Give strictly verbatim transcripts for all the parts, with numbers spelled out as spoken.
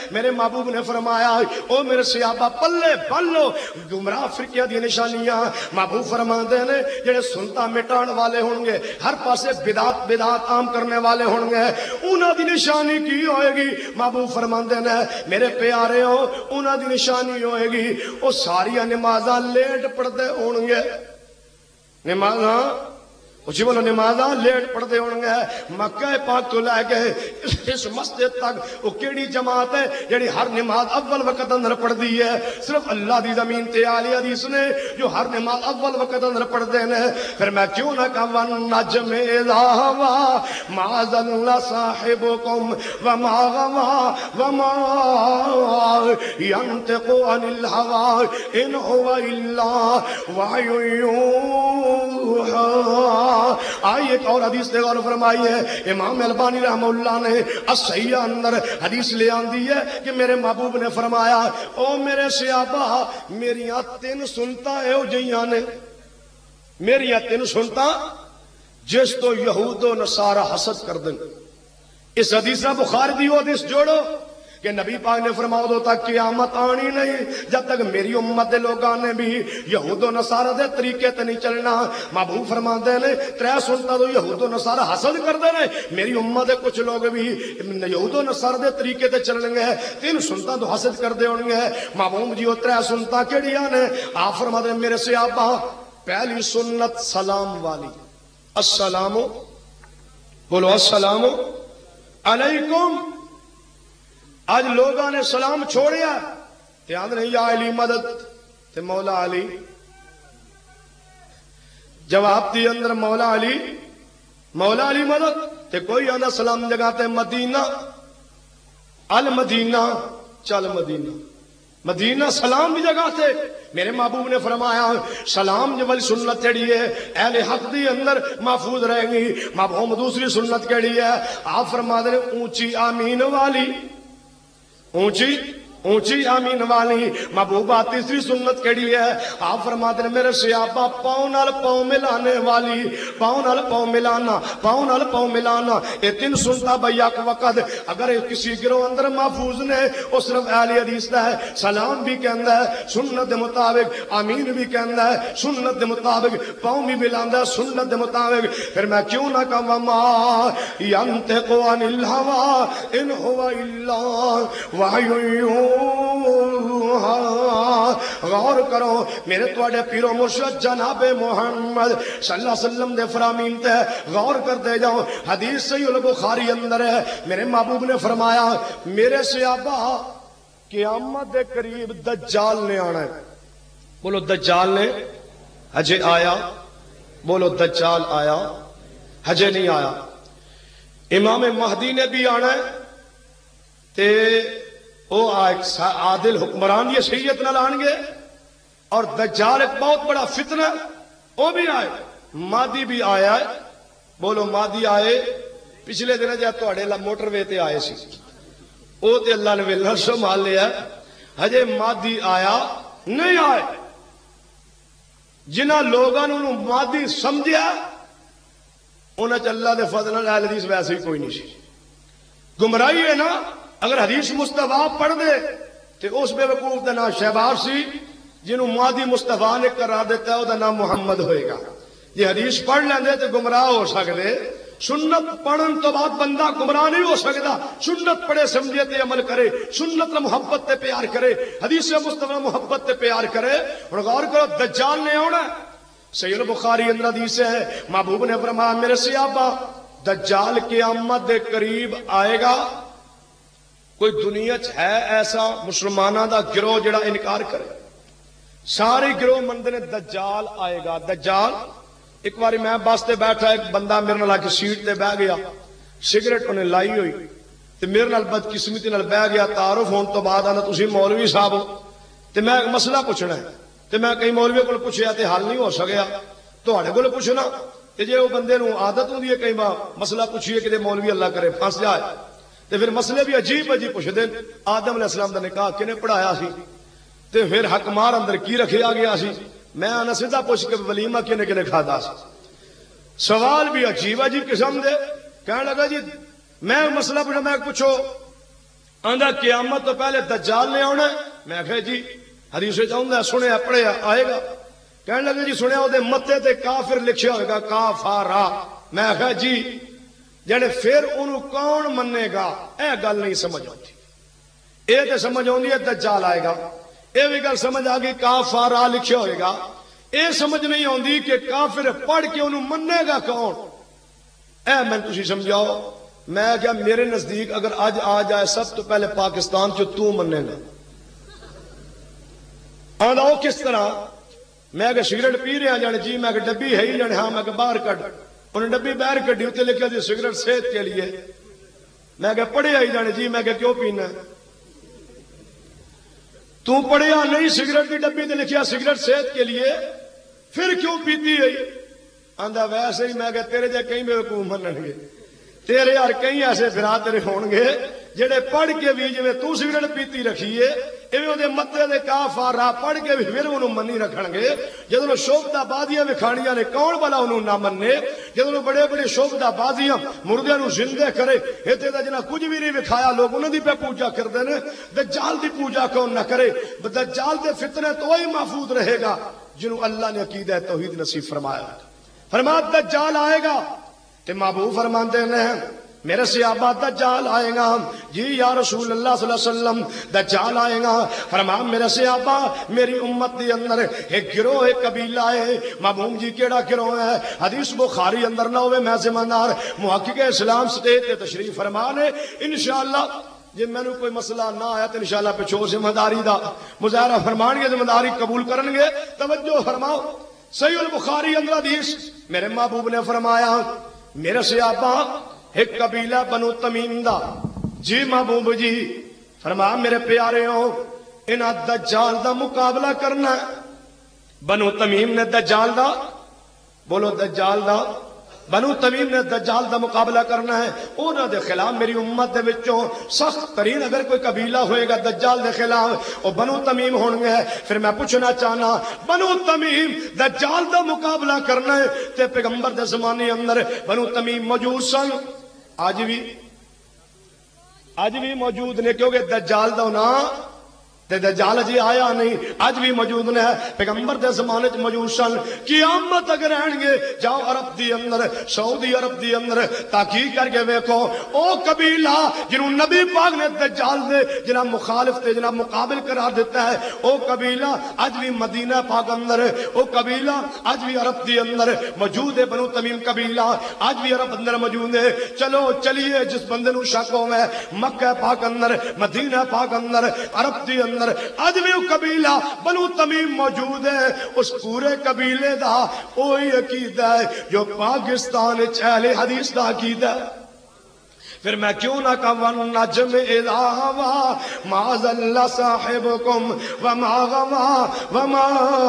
میرے محبوب نے فرمایا او میرے صحابہ پلے بن لو گمراہ فرقے دی نشانیاں محبوب فرماندے نے جڑے سنتا مٹان والے ہوں گے ہر پاسے بدعت بدعت عام کرنے والے ہوں گے انہاں دی نشانی کی ہوئے گی محبوب فرماندے نے میرے پیارے ہو انہاں دی نشانی ہوئے گی او ساری نمازاں لیٹ پڑھتے ہوں گے نمازاں اچھی بولو نمازاں لیٹ پڑھتے ہوں گے مکہ پاک تو لے کے اس مسجد تک وہ کیڑی جماعت ہے جڑی ہر نماز اول وقت اندر پڑھ دی ہے صرف اللہ دی زمین تے عالی حدیث نے جو ہر نماز اول وقت اندر پڑھ دے نے پھر میں کیوں نہ کہا وَالنَّجْمِ إِذَا هَوَىٰ مَا ضَلَّ صَاحِبُكُمْ وَمَا غَوَىٰ وَمَا يَنطِقُ عَنِ الْهَوَىٰ إِنْ هُوَ إِلَّا وَحْيٌ يُوحَىٰ آئیے ایک اور حدیث دے غور فرمائی ہے امام البانی رحمہ اللہ نے الصحیح اندر حدیث لے آن دی ہے کہ میرے محبوب نے فرمایا او میرے صحابہ میریاں تین سنتا ہے او جیاں نے میریاں تین سنتا جس تو یہود و نصارہ حسد کر دیں اس حدیث نہ بخاری دی ہو حدیث جوڑو کہ نبی پاک نے فرماؤ دو تک قیامت آنی نہیں جب تک میری امت لوگاں نے بھی یہود و نصارہ دے طریقے تے نہیں چلنا محبوب فرما دے نے ترے سنتا تو یہود و نصارہ حسد کر دے نے میری امت کچھ لوگ بھی یہود و نصارہ دے طریقے تے چلیں گے تین سنتا تو حسد کر دے ہوں گے محبوب جی وہ ترے سنتا کیڑیاں نے آپ فرما دے میرے صحابہ پہلی سنت سلام والی السلام بولو السلام علیکم آج لوگاں نے سلام چھوڑیا تیاد نہیں یا علی مدد تے مولا علی جواب دی اندر مولا علی مولا علی مدد تے کوئی آنا سلام جگاتے مدینہ المدینہ چل مدینہ مدینہ سلام بھی جگاتے میرے محبوب نے فرمایا سلام جو والی سنت کیڑی ہے اہل حق دی اندر محفوظ رہیں گی محبوب دوسری سنت کیڑی ہے آپ فرما دے اونچی آمین والی اونچی اونچی آمین والی محبوبہ تیسری سنت کیڑی ہے آپ فرماتے ہیں میرے صحابہ پاؤں نال پاؤں ملانے والی پاؤں نال پاؤں ملانا پاؤں نال پاؤں ملانا یہ تین سنتا بیاک وقت اگر کسی گروہ اندر محفوظ نے وہ صرف اہل حدیث دا ہے سلام بھی کہندا ہے سنت دے مطابق آمین بھی کہندا ہے سنت دے مطابق پاؤں بھی ملاندا ہے سنت دے مطابق پھر میں کیوں نہ کہا وما ينطق عن الهوى ان هو الا وحی غور کرو میرے توڑے پیرو مرشد جناب محمد صلی اللہ علیہ وسلم دے فرامین تے غور کر دے جاؤ حدیث صحیح البخاری اندر ہے میرے محبوب نے فرمایا میرے صحابہ قیامت دے قریب دجال نے آنا ہے بولو دجال نے ہجے آیا بولو دجال آیا ہجے نہیں آیا امام مہدی نے بھی آنا ہے تے او عادل حکمران یہ شریعت نہ لان گے اور دجال ایک بہت بڑا فتنہ وہ بھی آئے مادی بھی آیا ہے بولو مادی آئے پچھلے دن جا تواڈے موٹر وے تے آئے سی او تے اللہ نے ویلا سنبھال لیا ہجے مادی آیا نہیں آئے جنہ لوگاں نوں مادی سمجھیا انہاں چ اللہ دے فضل نال اہل حدیث ویسے ہی کوئی نہیں سی گمراہی ہے نا اگر حدیث مصطفیٰ پڑھ دے تو اس بے وقوف دا نام شہباز سی جنہوں مادی مصطفیٰ نے قرار دیتا ہے وہ دا نام محمد ہوئے گا یہ حدیث پڑھ لیندے تو گمراہ ہو سکتے سنت پڑھن تو بعد بندہ گمراہ نہیں ہو سکتا سنت پڑھے سمجھے تے عمل کرے سنت محبت تے پیار کرے حدیث مصطفیٰ محبت تے پیار کرے اور غور کرو دجال نے ہونا صحیح البخاری اندر حدیث ہے محبوب نے فرمایا میرے صحابہ دجال قیامت دے قریب آئے گا کوئی دنیا چ ہے ایسا مسلمانوں دا گروہ جڑا انکار کرے سارے گروہ مندے نے دجال آئے گا دجال ایک باری میں بس تے بیٹھا ایک بندہ میرے نال کے سیٹ تے بیٹھ گیا سگریٹ انہیں لائی ہوئی تے میرے نال بدقسمتی نال بیٹھ گیا تعارف ہون تو بعد آنا تسی مولوی صاحب ہو تے میں ایک مسئلہ پوچھنا ہے تے میں کئی مولوی کو پوچھیا تے حل نہیں ہو سکیا تواڈے کول پوچھنا تے جے وہ بندے نوں عادت ہوندی ہے کئی بار مسئلہ پوچھیے کہ مولوی اللہ کرے پھنس جائے تے پھر مسئلے بھی عجیب عجیب پوچھ دے آدم علیہ السلام دا نکاح کنے پڑھایا سی تے پھر حق مار اندر کی رکھیا گیا سی میں آنا سیدھا پوچھ کے ولیمہ کنے کنے کھادا سی سوال بھی عجیب عجیب قسم دے کہنے لگا جی میں مسئلہ پوچھا میں پوچھو آندا قیامت تو پہلے دجال نے آنا. میں کہا جی حدیث چاہتا سنیا پڑھیا آئے گا. کہنے لگے جی سنیا وہ متے تے کافر لکھیا ہوئے گا کافارا. میں کہا جی جڑے پھر انہوں کون منے گا اے گل نہیں سمجھ آتی. اے تے سمجھ آتی ہے دجال آئے گا. اے بھی گل سمجھ آ گئی کافارا لکھیا ہوئے گا. اے سمجھ نہیں آتی کہ کافر پڑھ کے انہوں منے گا کون. اے میں تسی سمجھاؤ. میں کیا میرے نزدیک اگر آج آ جائے سب تو پہلے پاکستان چو تو منے گا. آندا وہ کس طرح. میں کہ سگریٹ پی رہا جانے جی. میں کہ ڈبی ہے ہی جانے ہاں. میں کہ باہر کٹ. انہیں ڈبی باہر کٹی اتنے لکھا جی سگریٹ صحت کے لیے. میں کہ پڑھے آئی جانے جی. میں کہ کیوں پینا تو پڑھیا نہیں سگریٹ کی ڈبی تے لکھیا سگریٹ صحت کے لیے پھر کیوں پیتی ہے. آندا ویسے ہی. میں کہ تیرے جے کہیں بے وقوف منن گے تیرے یار کئی ایسے پھرا تیرے ہون گے جڑے پڑھ کے بھی جویں تو سگریٹ پیتی رکھیے ایویں اودے متے دے کافارا پڑھ کے بھی پھر انہوں منی رکھن گے. جدوں شوبدہ بازیاں وکھاڑیاں نے کون بلا انہوں نہ مننے. جدوں بڑے بڑے شوبدہ بازیاں مردیاں نو زندہ کرے ایتھے دا جنا کچھ بھی نہیں وکھایا لوگ انہاں دی پہ پوجا کردے نے. دجال دی پوجا کون نہ کرے. دجال دے فتنے تو ہی محفوظ رہے گا جنہوں اللہ نے عقیدہ توحید نصیب فرمایا. فرمایا دجال آئے گا تے محبوب فرماندے ہیں میرے صحابہ دجال آئے گا. جی یا رسول اللہ صلی اللہ علیہ وسلم دجال آئے گا. فرمایا میرے صحابہ میری امت دے اندر ایک گروہ ایک قبیلہ ہے. محبوب جی کیڑا گروہ ہے. حدیث بخاری اندر نہ ہوئے میں ذمہ دار محقق اسلام سٹیج تے تشریف فرمانے انشاءاللہ. جی میں نے کوئی مسئلہ نہ آیا تو انشاءاللہ پچھو ذمہ داری دا مظاہرہ فرمان گے ذمہ داری قبول کرن گے. توجہ فرماؤ. صحیح البخاری اندر حدیث میرے محبوب نے فرمایا میرے صحابہ ایک قبیلہ بنو تمیم دا. جی محبوب جی فرمایا میرے پیارے ہو انہاں دجال دا مقابلہ کرنا ہے. بنو تمیم نے دجال دا بولو دجال دا بنو تمیم نے دجال دا مقابلہ کرنا ہے. انہاں دے خلاف میری امت دے وچوں سخت ترین اگر کوئی قبیلہ ہوئے گا دجال دے خلاف وہ بنو تمیم ہون گے. پھر میں پوچھنا چاہنا بنو تمیم دجال دا مقابلہ کرنا ہے تے پیغمبر دے زمانے اندر بنو تمیم موجود سن. آج بھی آج بھی موجود نے کیونکہ دجال دا نا تے دجال جی آیا نہیں آج بھی موجود نے. پیغمبر دے زمانے چ موجود سن. قیامت اگر رہن گے جاؤ عرب دی اندر سعودی عرب دی اندر تحقیق کر کے ویکھو او قبیلہ جنہوں نبی پاک نے دجال دے جنہاں مخالف تے جنہاں مقابل قرار دیتا ہے او قبیلہ آج بھی مدینہ پاک اندر او قبیلہ آج بھی عرب دی اندر موجود ہے. بنو تمیم قبیلہ آج بھی عرب اندر موجود ہے. چلو چلیے جس بندے نو شک ہوے مکہ پاک اندر مدینہ پاک اندر عرب دی اندر آج بھی وہ قبیلہ بنو تمیم موجود ہے. اس پورے قبیلے دا وہی عقیدہ ہے جو پاکستان اہل حدیث دا عقیدہ ہے. پھر میں کیوں نہ کہوں نجم اذا ہوا ما ضل صاحبکم وما غوا وما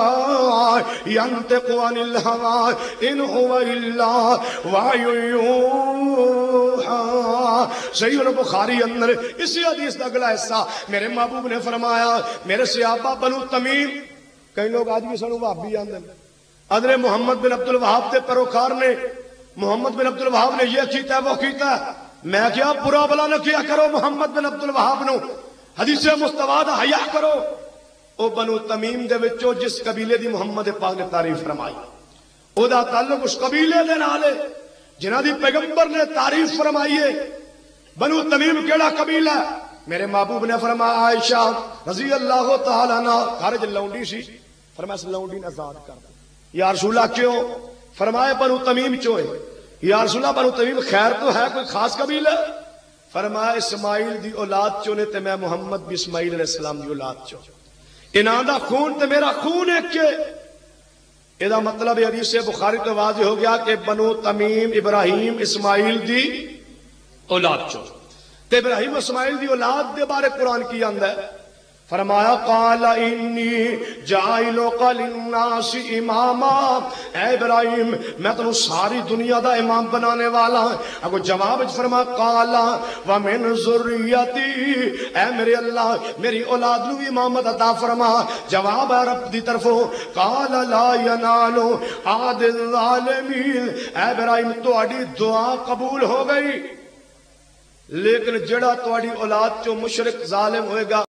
ينطق عن الهوى ان هو الا وحی یوحی. صحیح البخاری اندر اسی حدیث کا اگلا حصہ میرے محبوب نے فرمایا میرے صحابہ بنو تمیم. کئی لوگ آج بھی سنو وہابی آندے ادھر محمد بن عبد الوہاب کے پیروکار نے محمد بن عبد الوہاب نے یہ کیتا ہے وہ کیتا ہے. میں کیا برا بلا نہ کیا کرو محمد بن عبد الوہاب نو حدیث مصطفیٰ دا حیا کرو. او بنو تمیم دے وچوں جس قبیلے دی محمد پاک نے تعریف فرمائی او دا تعلق اس قبیلے دے نال ہے جنہاں دی پیغمبر نے تعریف فرمائی ہے. بنو تمیم کیڑا قبیلہ ہے. میرے محبوب نے فرمایا عائشہ رضی اللہ تعالی عنہ خارج لونڈی سی فرمایا لونڈی نے آزاد کر دیا. یا رسول اللہ کیوں؟ فرمایا بنو تمیم چوں ہے. یا رسول اللہ بنو تمیم خیر تو ہے کوئی خاص قبیلہ؟ فرمایا اسماعیل دی اولاد چوں نے تے میں محمد بھی اسماعیل علیہ السلام دی اولاد چوں. انہاں دا خون تے میرا خون ایک ہے. ادا مطلب حدیث بخاری تو واضح ہو گیا کہ بنو تمیم ابراہیم اسماعیل دی اولاد چوں. تے ابراہیم اسماعیل دی اولاد دے بارے قرآن کی آندا ہے. فرمایا قال انی جاعلک للناس اماما. اے ابراہیم میں تنو ساری دنیا دا امام بنانے والا ہوں. اگو جواب فرمایا قال ومن ذریتی. اے میرے اللہ میری اولاد نو امامت عطا فرما. جواب ہے رب دی طرفوں قال لا ینال عہد الظالمین. اے ابراہیم تہاڈی دعا قبول ہو گئی لیکن جڑا تواڈی اولاد چو مشرک ظالم ہوئے گا